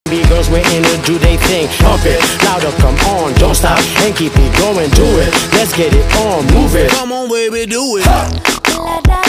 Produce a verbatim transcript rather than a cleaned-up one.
B girls we're in it, do they thing. Pump it, louder, come on, don't stop, and keep it going, do it. Let's get it on, move it. Come on, baby, do it.